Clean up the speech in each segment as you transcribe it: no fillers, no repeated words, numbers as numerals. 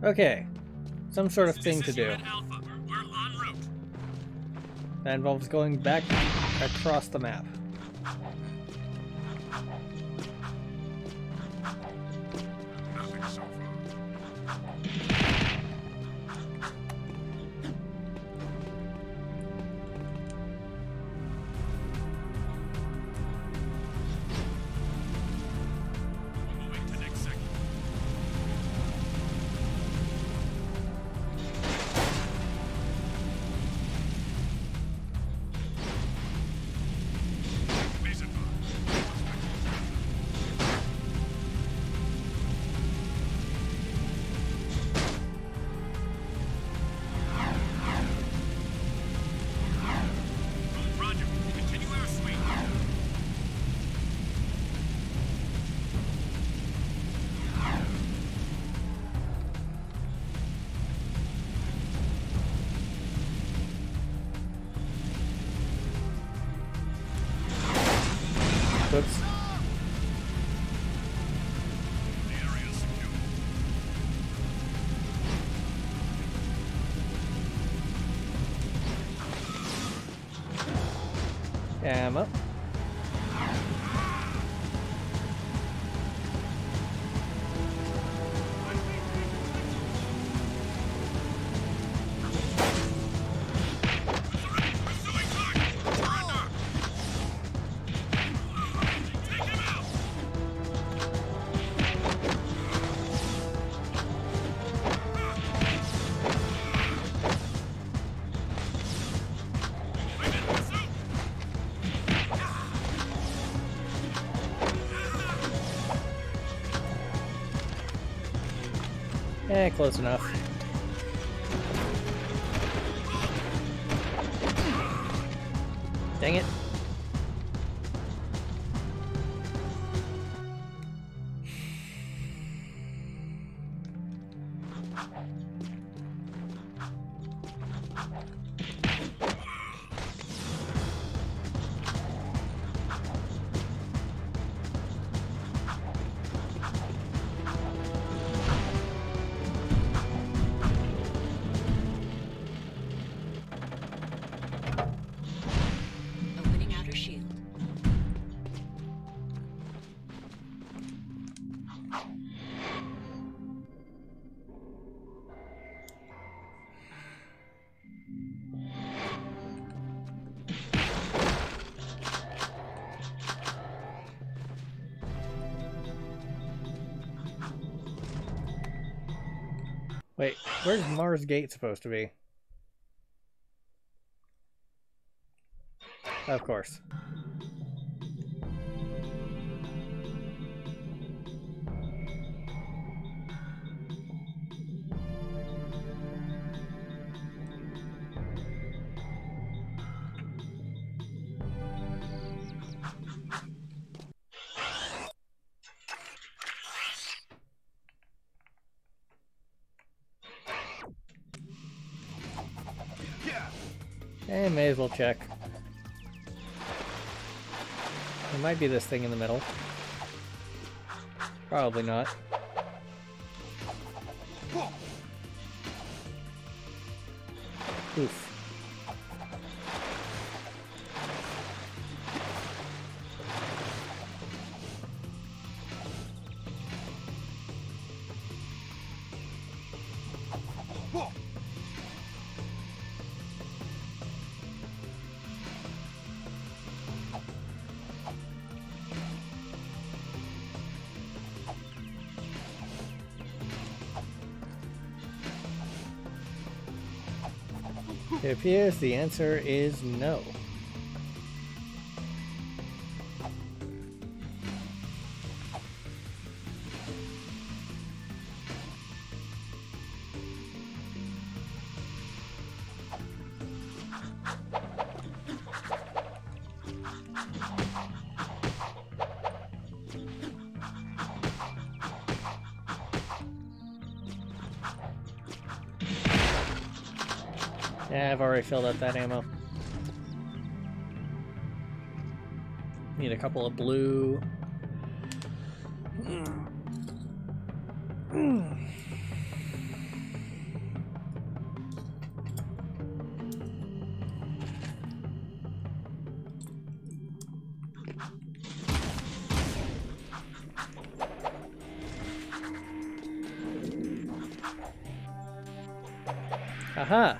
Okay. Some sort of thing to do. Alpha. We're en route. That involves going back across the map. Nothing so far. Moving to next sector. Mason Roger. Continue our sweep. Whoops. The area is secure. Ammo. Pursuing target. Surrender. Take him out. Moving in pursuit. Close enough. Dang it. Opening outer shield. Wait, where's Mars Gate supposed to be? Of course. And may as well check. It might be this thing in the middle. Probably not. Oof. It appears the answer is no. Yeah, I've already filled up that ammo. Need a couple of blue. Aha!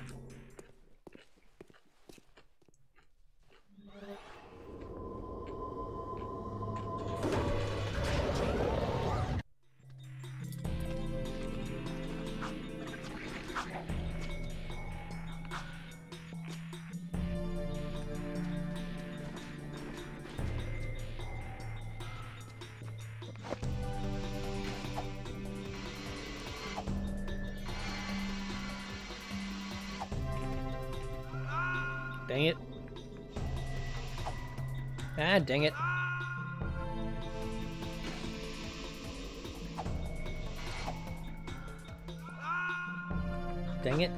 Dang it. Ah, dang it. Dang it.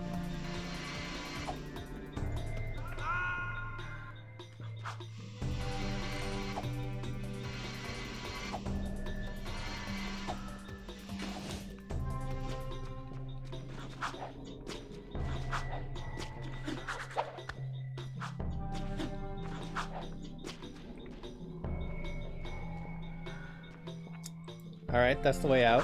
Alright, that's the way out.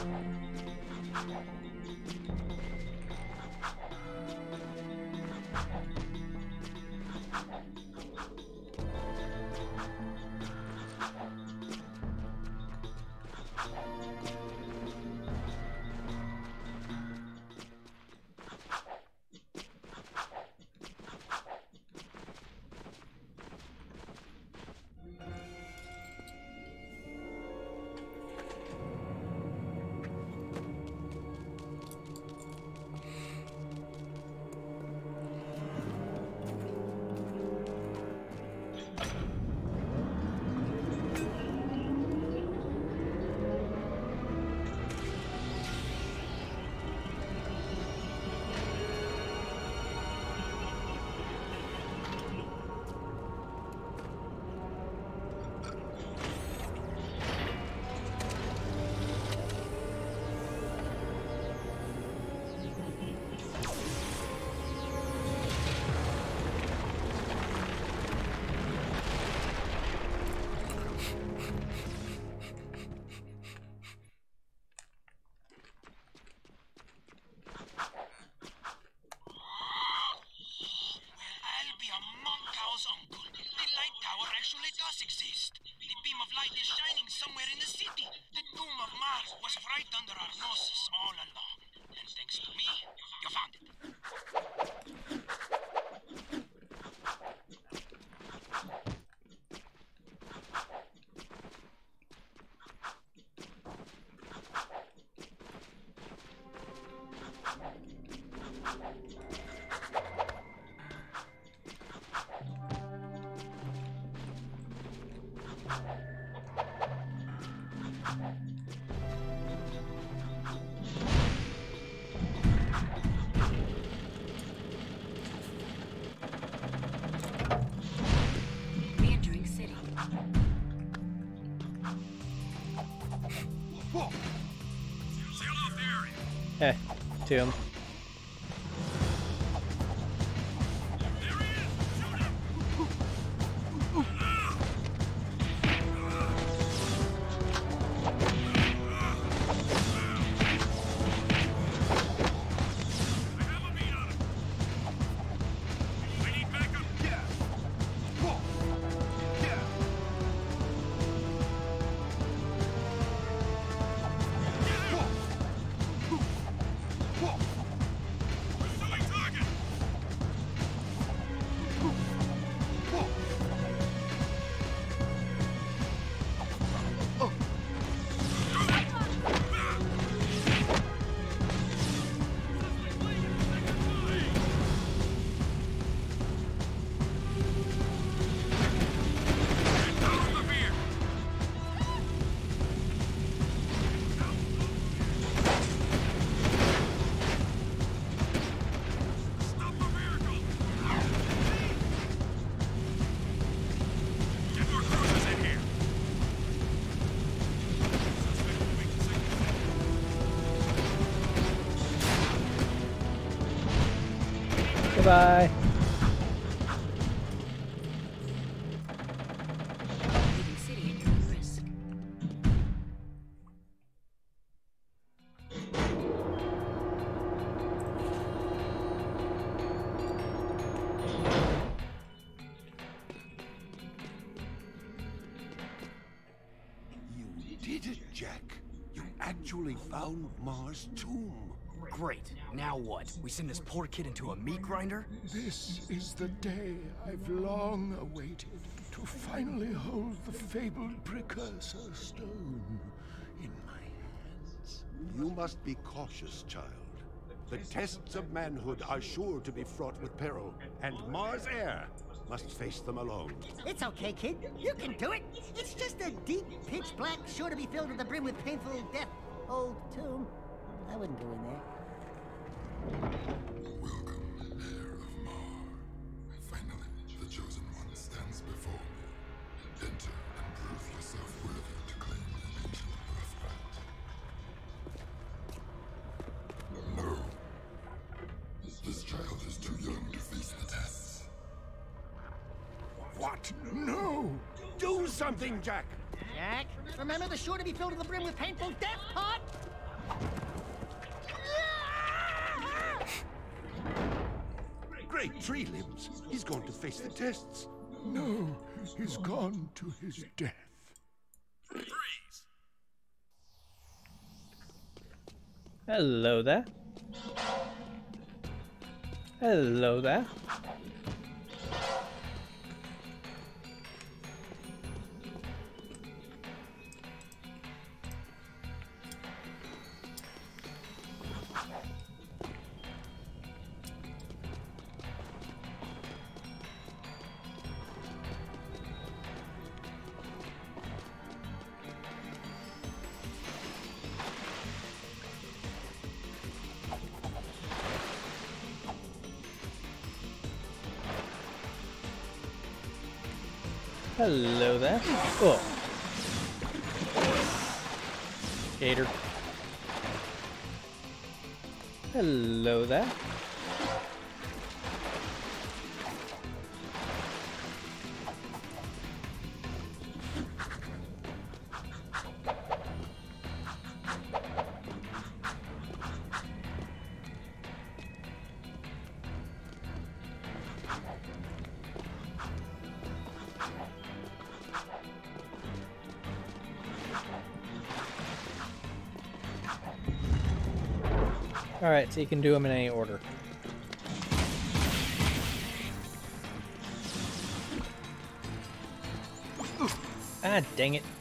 Exist. The beam of light is shining somewhere in the city. The doom of Mars was right under our noses all along. And thanks to me, you found it. Re-entering city. Whoa! Seal off the area. Eh, tomb. There he is! Shoot him! I have a beat on him. I need backup. Yeah. Whoa. Yeah. Whoa. Pursuing target. Whoa. Stop the vehicle! Get more cruisers in here! Suspect moving to signal. Goodbye. Leaving city at your own risk. successfully found Mars' tomb. Great. Now what? We send this poor kid into a meat grinder? This is the day I've long awaited, to finally hold the fabled precursor stone in my hands. You must be cautious, child. The tests of manhood are sure to be fraught with peril, and Mars Air must face them alone. It's okay, kid. You can do it. It's just a deep, pitch black, sure to be filled to the brim with painful death old tomb. I wouldn't go in there. Welcome, heir of Mar. Finally, the chosen one stands before me. Enter and prove yourself worthy to claim the ancient birthright. No. This child is too young to face the tests. What? No! Do something, Jack! Jack, remember the sure to be filled to the brim with painful death part? Great tree limbs! He's going to face the tests. No, he's gone to his death. Freeze! Hello there. Hello there. Hello there. Oh. Gator. Hello there. Alright, so you can do them in any order. Ah, dang it.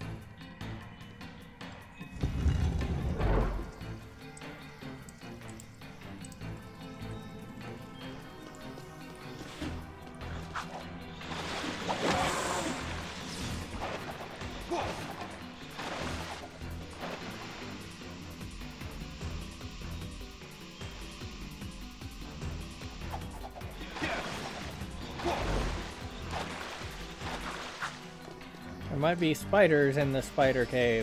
There might be spiders in the spider cave.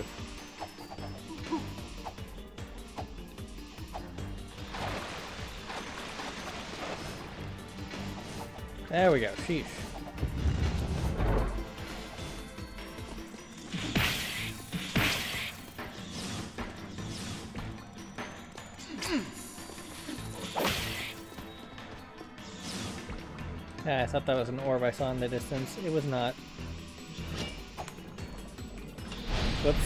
There we go, sheesh. Yeah, I thought that was an orb I saw in the distance. It was not. Whoops.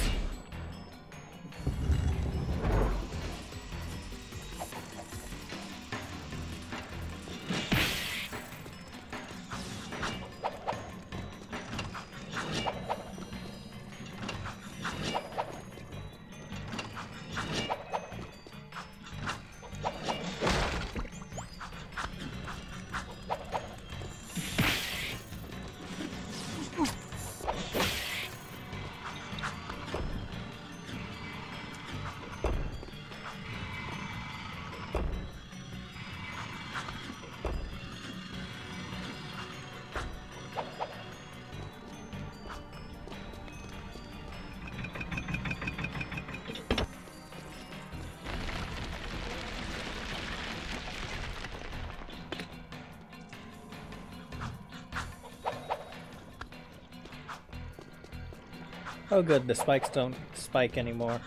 Oh good, the spikes don't spike anymore.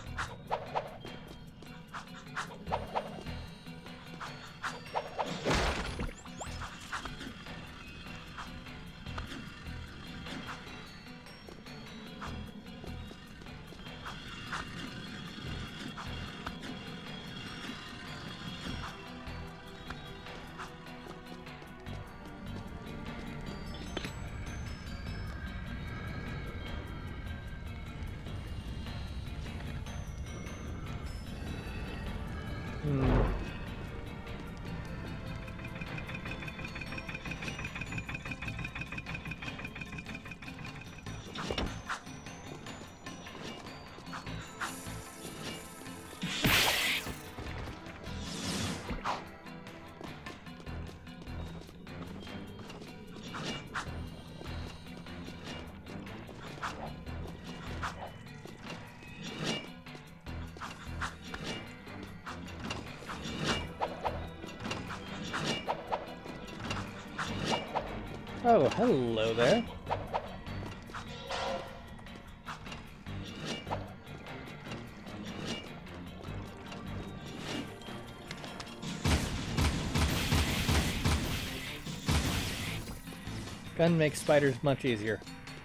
Oh, hello there. Gun makes spiders much easier.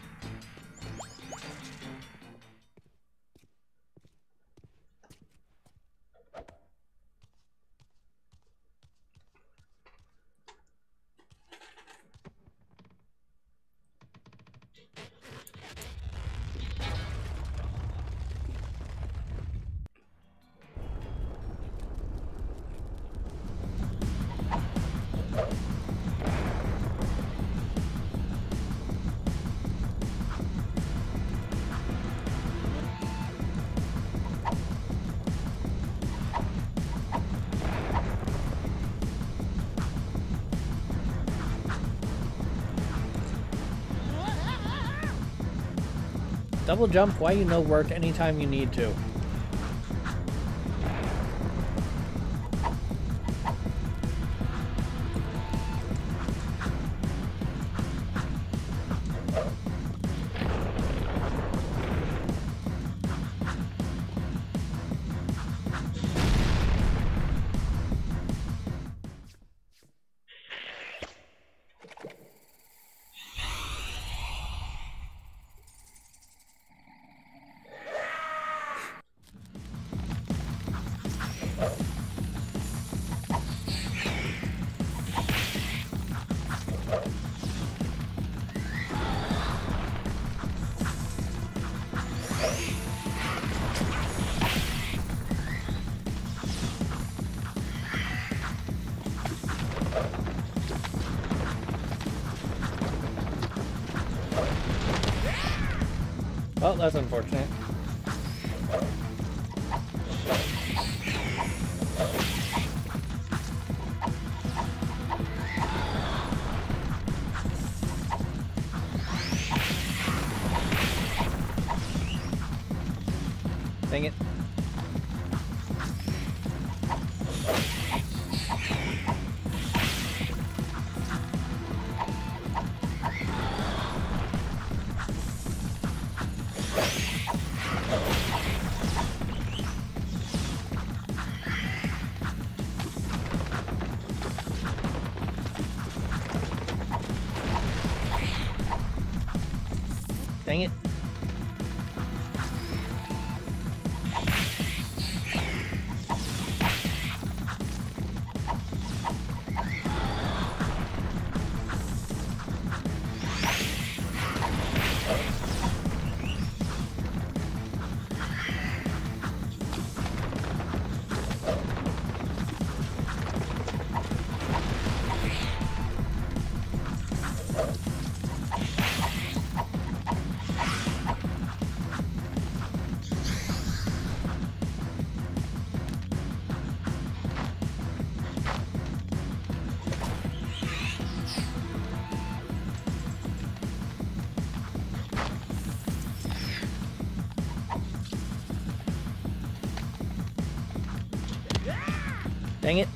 Double jump, why you know work anytime you need to. Well, that's unfortunate. Dang it. Dang it. Dang it.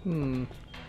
Hmm.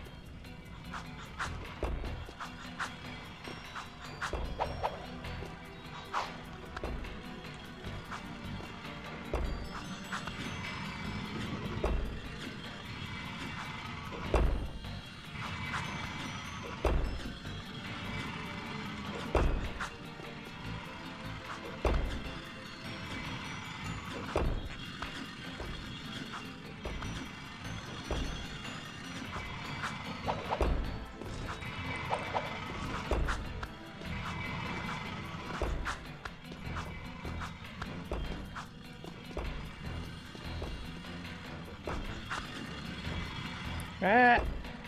Ah!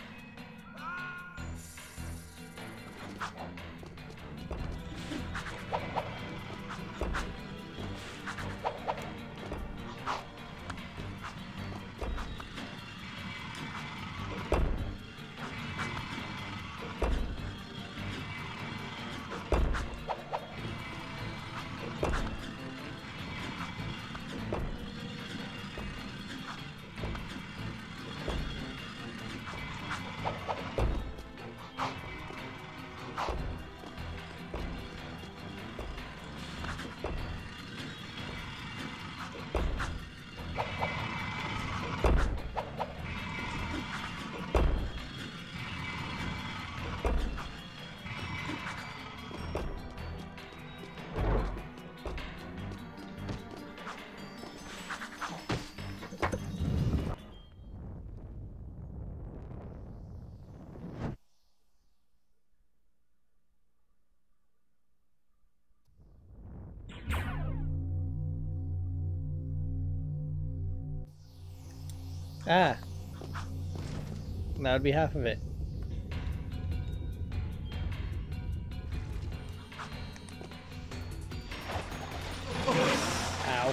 Ah. That would be half of it. Ow.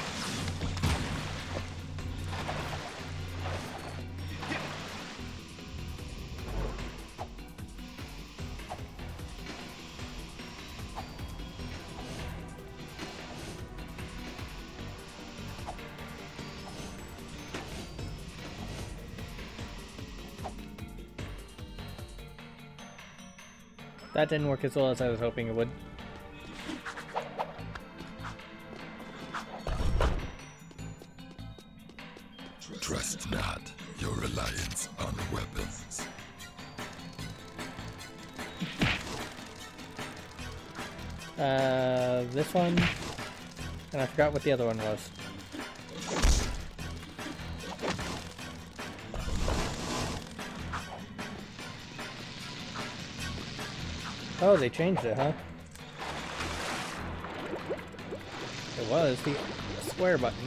That didn't work as well as I was hoping it would. Trust not your reliance on weapons. This one, and I forgot what the other one was. Oh, they changed it, huh? It was the square button.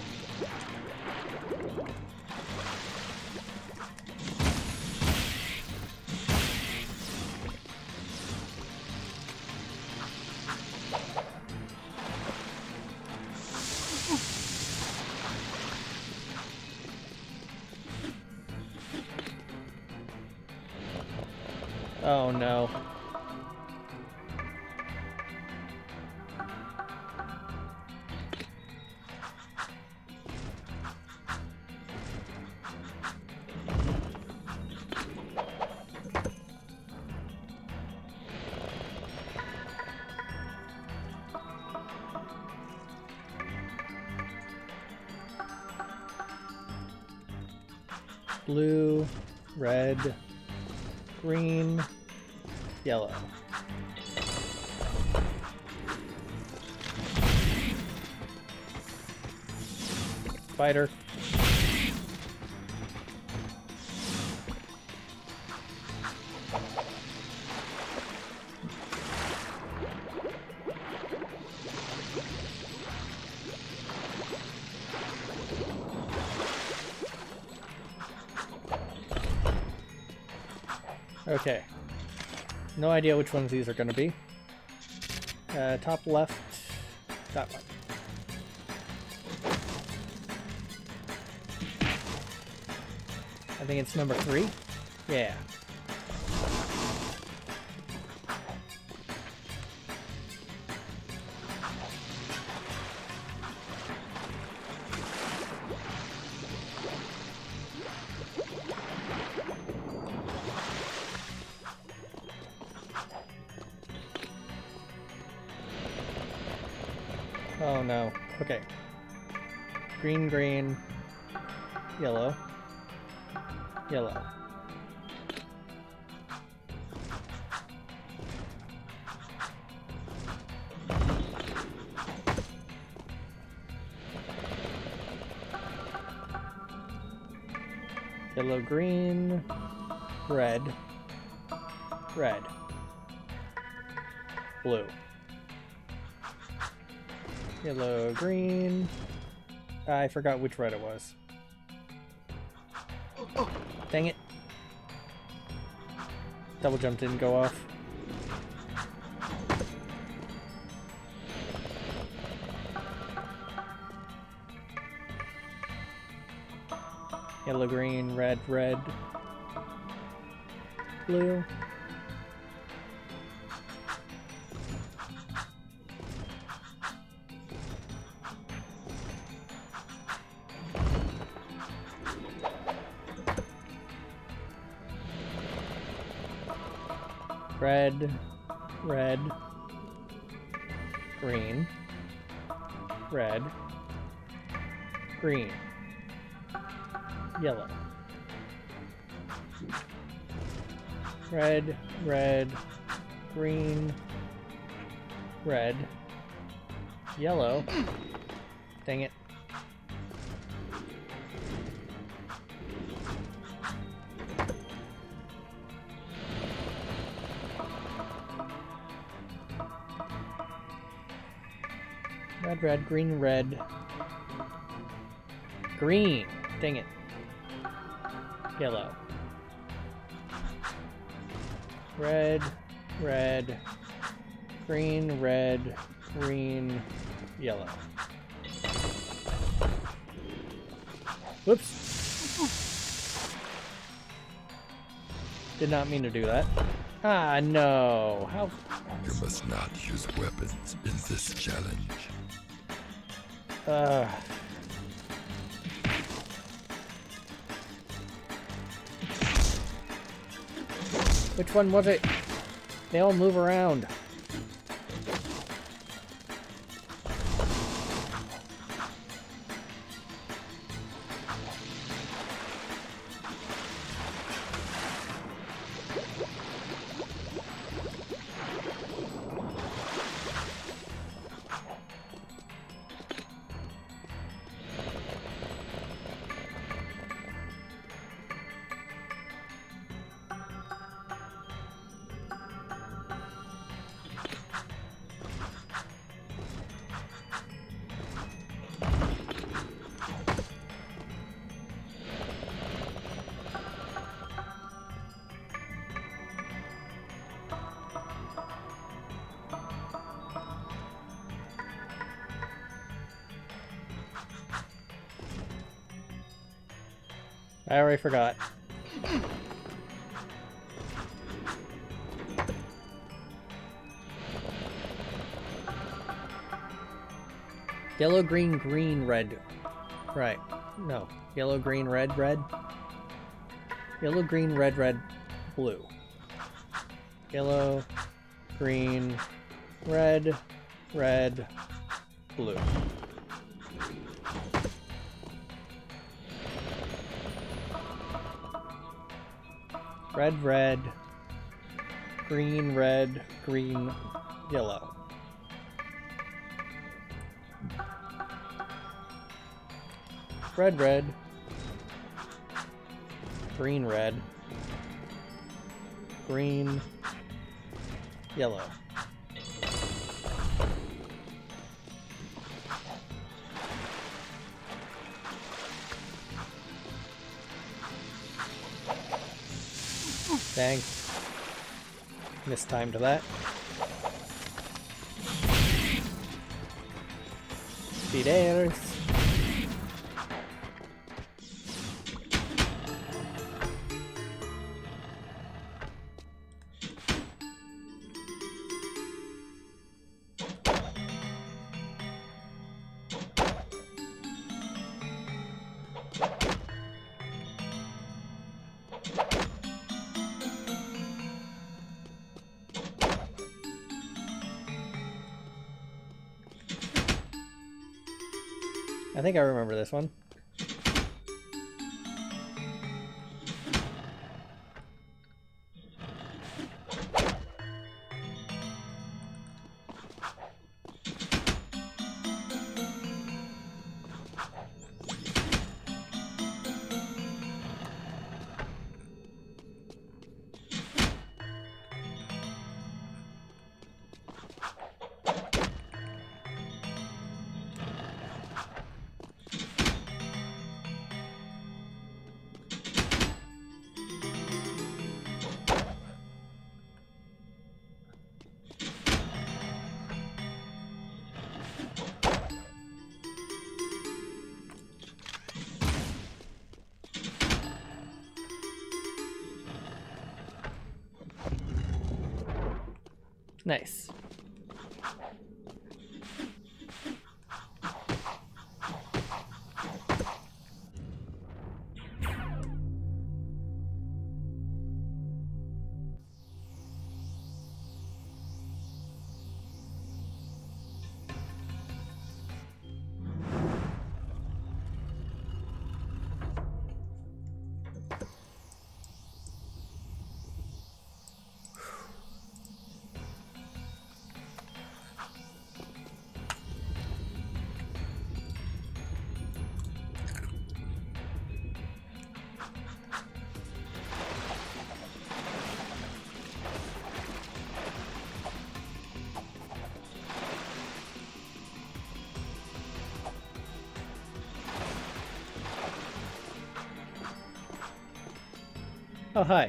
Oh no. Blue, red, green, yellow. Spider. Okay. No idea which ones these are going to be. Top left, that one. I think it's number 3. Yeah. Oh no. Okay. Green, green, yellow, yellow. Yellow, green, red, red, blue. Yellow, green. I forgot which red it was. Dang it. Double jump didn't go off. Yellow, green, red, red, blue. Red, red, green, red, green, yellow. Red, red, green, red, yellow. Dang it. Red, red, green, red. Green. Dang it. Yellow. Red, red, green, red, green, yellow. Whoops. Did not mean to do that. Ah, no. How? You must not use weapons in this challenge. Which one was it? They all move around. I already forgot. Yellow, green, green, red. Right. No. Yellow, green, red, red. Yellow, green, red, red, blue. Yellow, green, red, red, blue. Red, red, green, red, green, yellow. Red, red, green, red, green, yellow. Dang. Mistimed that. Speed airs. I think I remember this one. Nice. Oh, hi.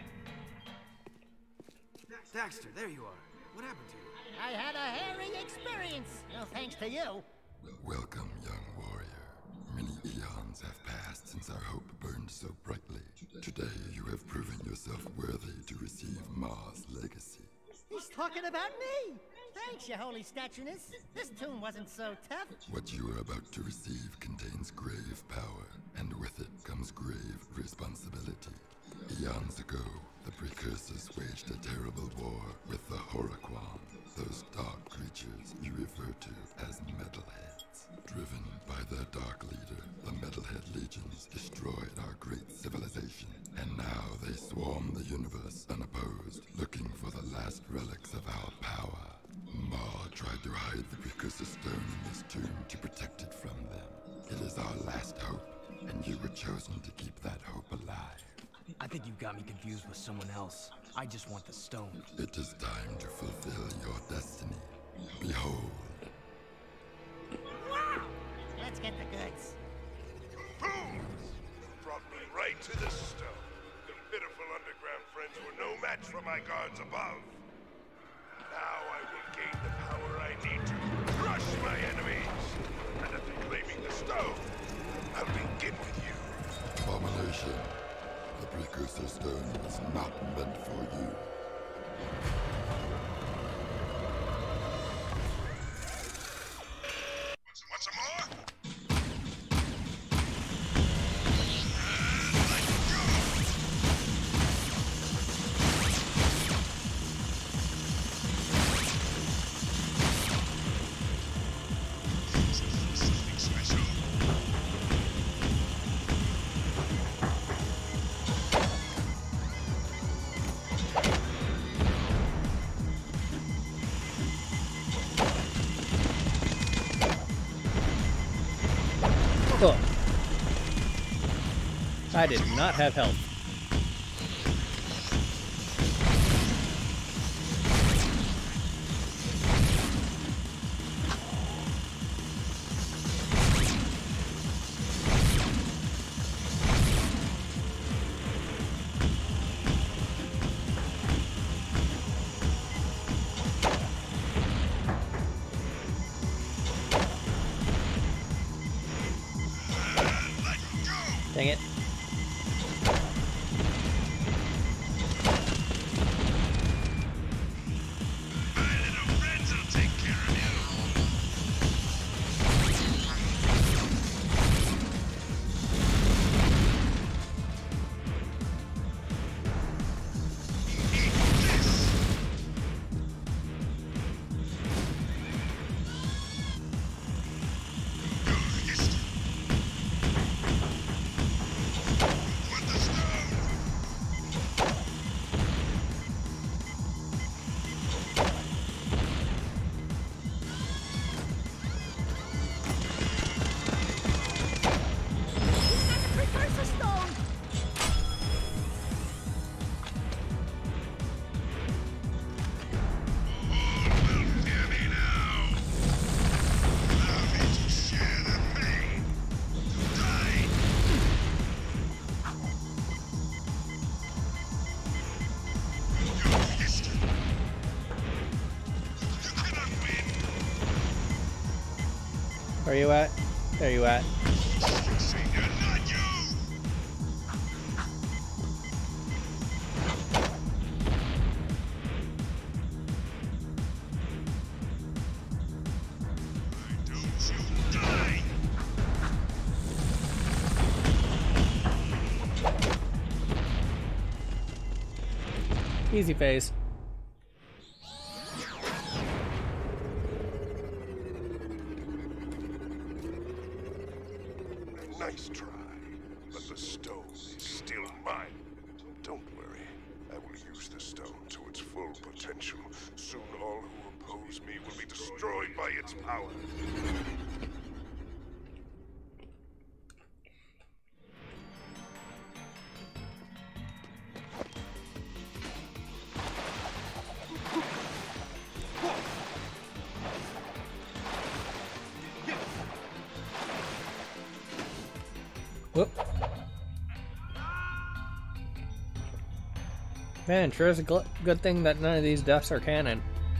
Daxter, there you are. What happened to you? I had a hairy experience. No thanks to you. Welcome, young warrior. Many eons have passed since our hope burned so brightly. Today you have proven yourself worthy to receive Mars' legacy. He's talking about me. Thanks, your holy statueness. This tomb wasn't so tough. What you are about to receive contains grave power, and with it comes grave responsibility. Eons ago, the Precursors waged a terrible war with the Horoquan, those dark creatures you refer to as Metalheads. Driven by their dark leader, the Metalhead Legions destroyed our great civilization, and now they swarm the universe unopposed, looking for the last relics of our power. Mar tried to hide the Precursor Stone in this tomb to protect it from them. It is our last hope, and you were chosen to keep that hope alive. I think you got me confused with someone else. I just want the stone. It is time to fulfill your destiny. Behold. Wow! Let's get the goods. Boom! Brought me right to the stone. The pitiful underground friends were no match for my guards above. Now I will gain the power I need to crush my enemies. And after claiming the stone, I'll begin with you. Abomination. The Precursor Stone is not meant for you. Want some more? Something special. Cool. I did not have health. Dang it. My little friends will take care of you. Eat this. Good. Where you at? There you at. Senior, not you! Don't you die! Easy phase. Nice try, but the stone is still mine. Don't worry, I will use the stone to its full potential. Soon all who oppose me will be destroyed by its power. Whoop. Man, sure is a good thing that none of these deaths are canon.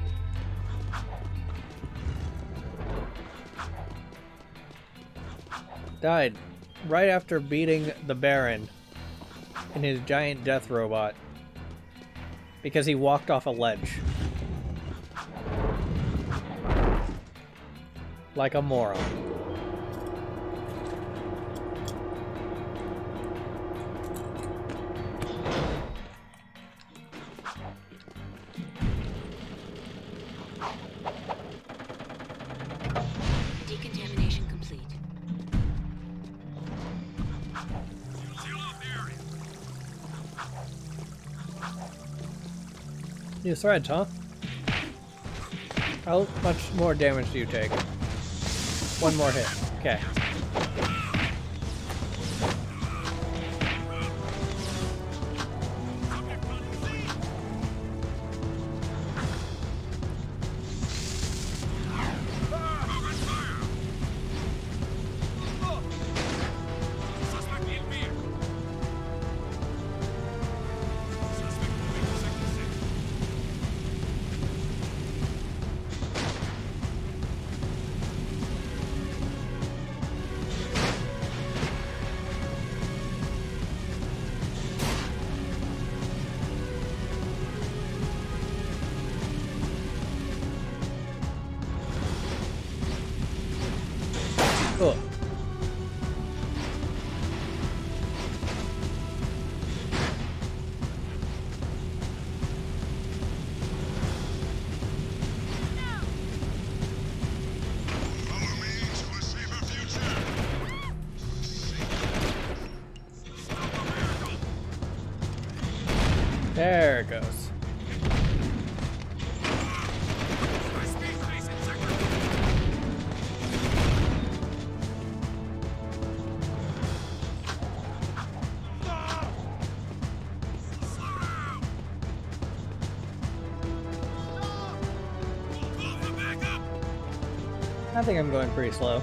Died right after beating the Baron in his giant death robot because he walked off a ledge. Like a moron. Decontamination complete. New threads, huh? How much more damage do you take? One more hit. Okay. Oh. Follow me to a safer future! There it goes. I think I'm going pretty slow.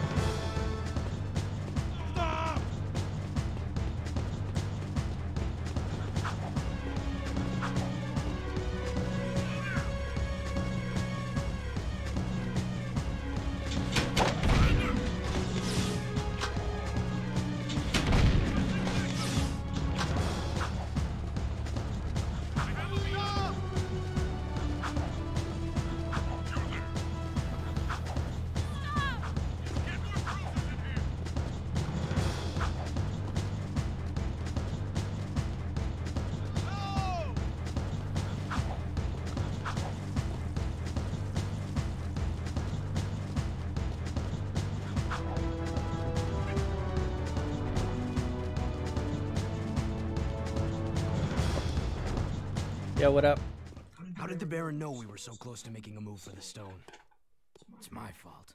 Yo, what up? How did the Baron know we were so close to making a move for the stone? It's my fault.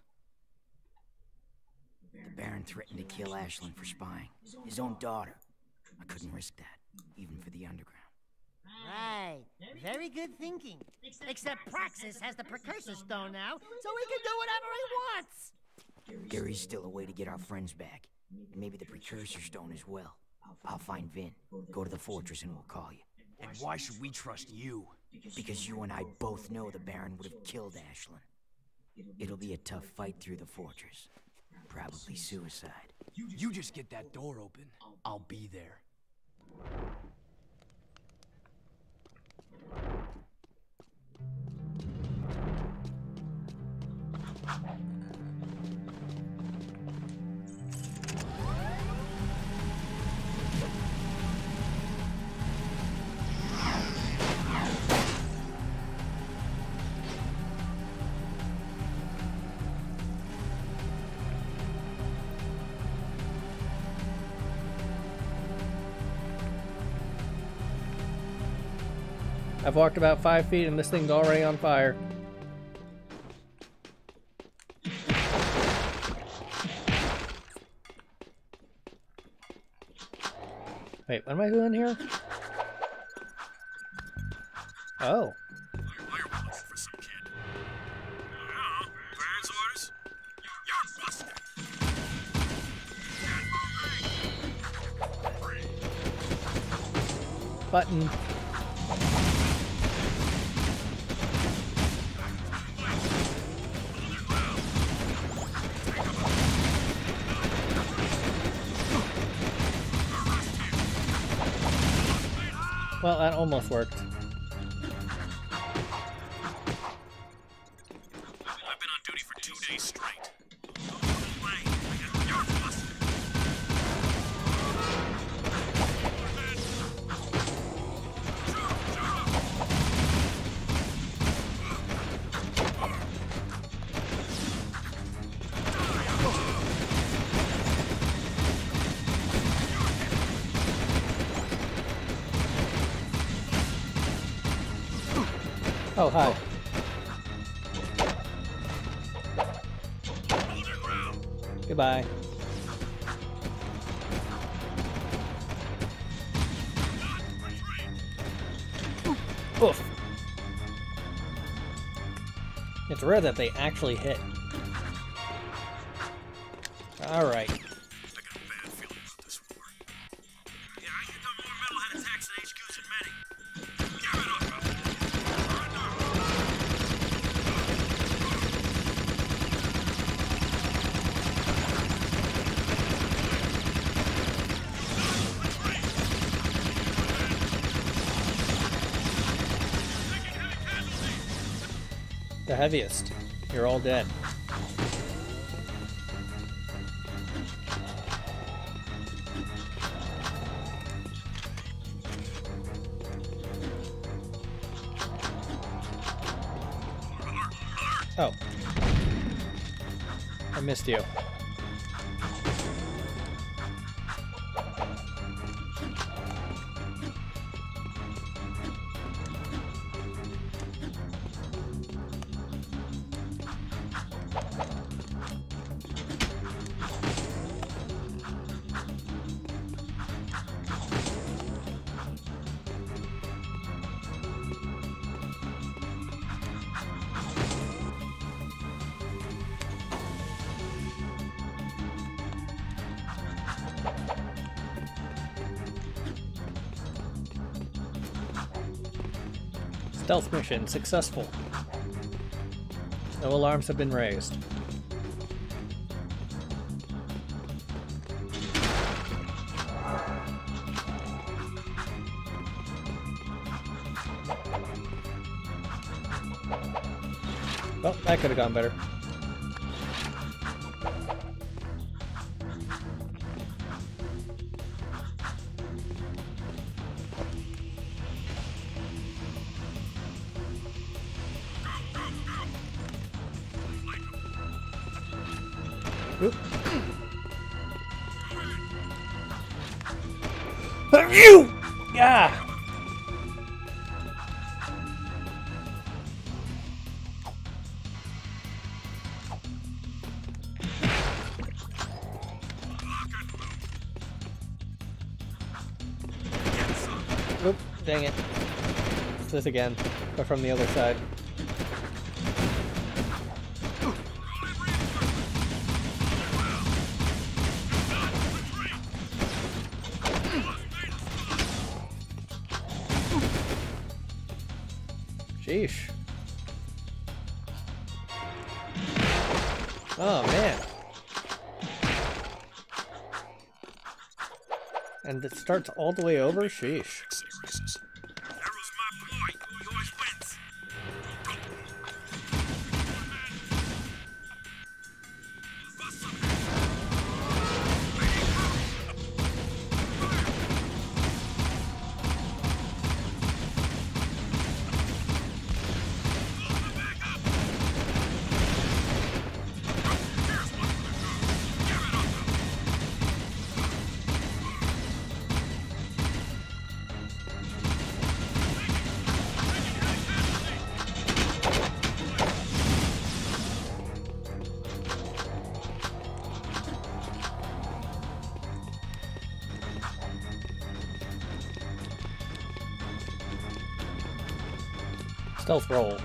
The Baron threatened to kill Ashlyn for spying. His own daughter. I couldn't risk that, even for the underground. Right. Very good thinking. Except Praxis has the Precursor Stone now, so he can do whatever he wants. There is still a way to get our friends back. And maybe the Precursor Stone as well. I'll find Vin. Go to the fortress and we'll call you. And why should we trust you? Because you and I both know the Baron would have killed Ashlyn. It'll be a tough fight through the fortress. Probably suicide. You just get that door open. I'll be there. I've walked about 5 feet and this thing's already on fire. Wait, what am I doing here? Oh. For some kid. I don't know. Parents' orders? You're busted. Button. Well, that almost worked. I've been on duty for 2 days straight. You're busted. Oh, hi. Goodbye. Oof. It's rare that they actually hit. Alright. I got a bad feeling about this war. Yeah, I hit on more metalhead attacks than HQs in many. Give it up, brother. The heaviest. You're all dead. Oh. I missed you. Stealth mission successful. No alarms have been raised. Well, that could have gone better. Oop. You! Yeah! Oop, dang it. It's this again, but from the other side. Sheesh. Oh, man. And it starts all the way over? Sheesh. Arrow's my boy. He always wins. Go. Bust some Stealth roll.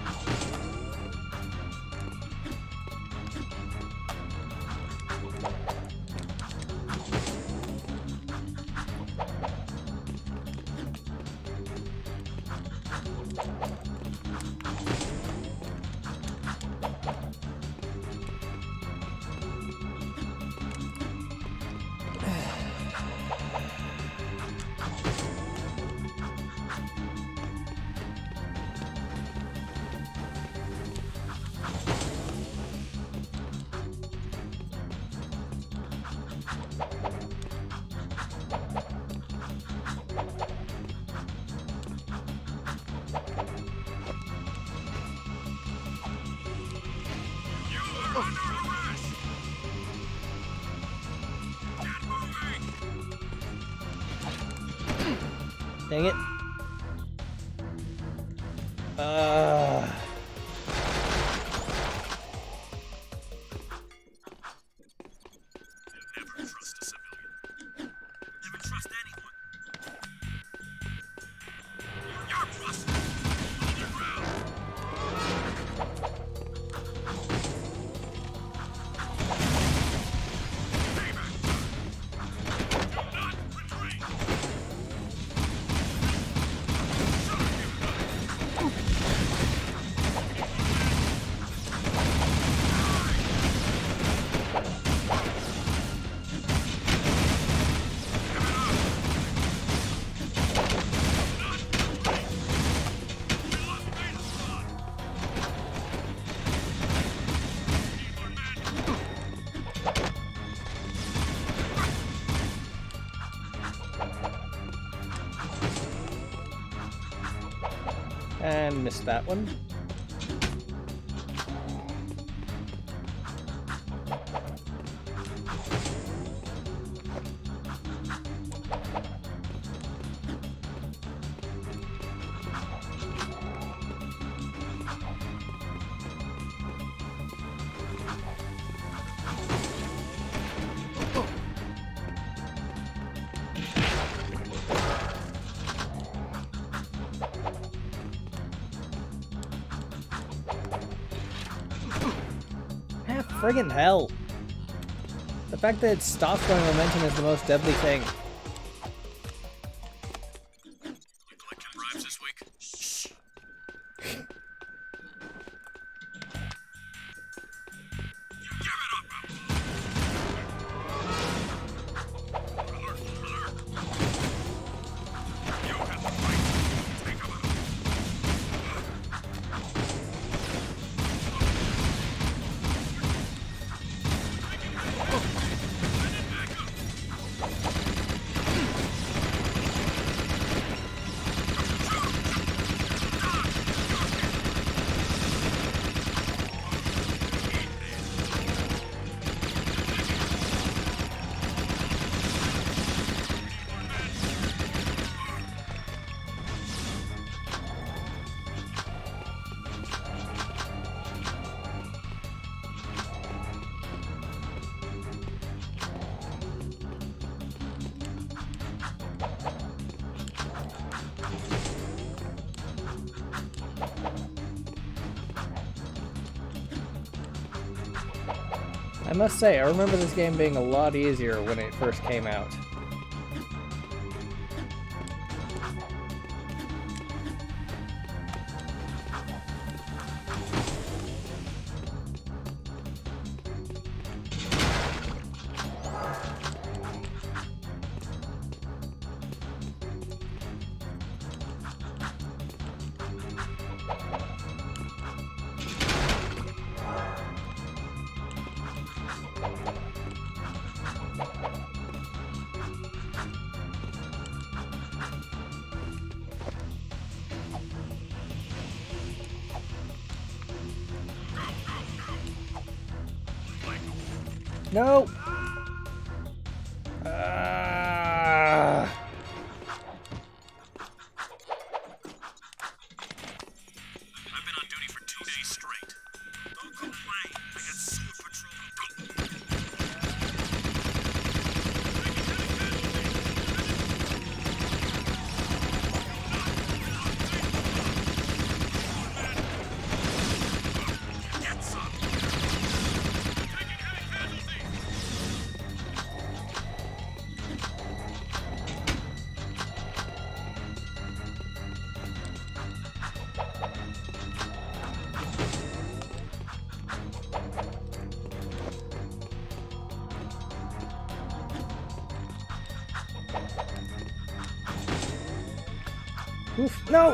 Dang it. Never trust a civilian. Never trust anyone. You're busted. And missed that one. Friggin' hell. The fact that it stops going momentum is the most deadly thing. Collecting bribes this week? Give it up! Alert! Alert! You have the right. Take him out. I must say, I remember this game being a lot easier when it first came out. No! I've been on duty for 2 days straight. Don't complain. I got sewer patrol. Get some. Taking heavy casualties. Oof, no!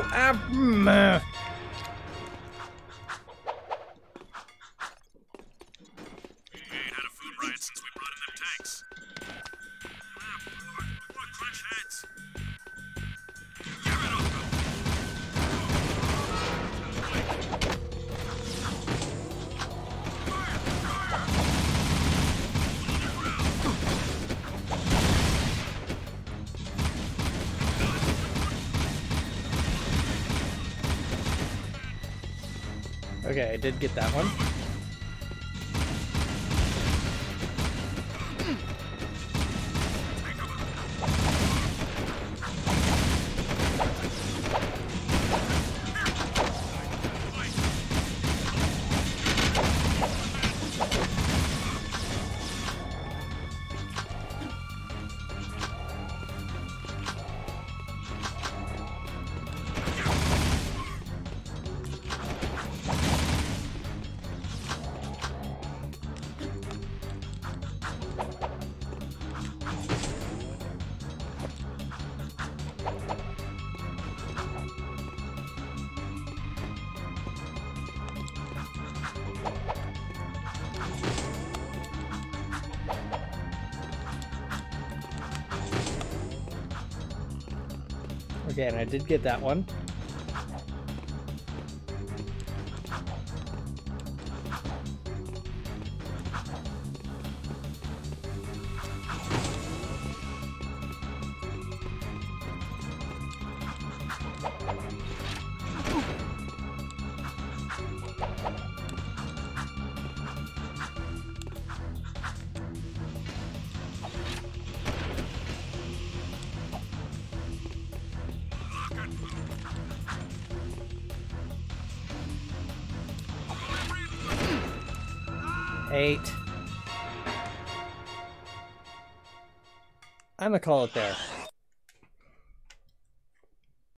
We ain't had a food riot since we brought in them tanks. More crunch heads. Give it up. Okay, I did get that one. Okay, and I did get that one. Eight. I'm gonna call it there.